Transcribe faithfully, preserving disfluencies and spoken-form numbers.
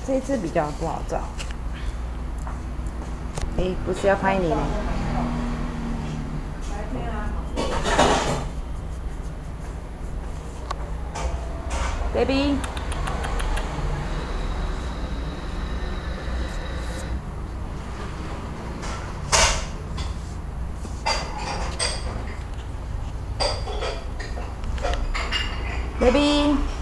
这一次比较不好照。哎、欸，不是要拍你呢。Baby。Baby。